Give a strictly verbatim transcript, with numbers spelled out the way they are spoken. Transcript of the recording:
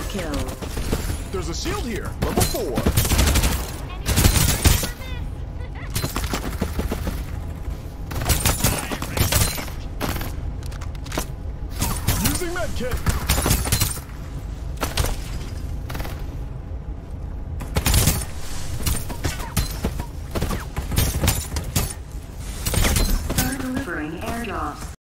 kill. There's a shield here, level four. Using medkit.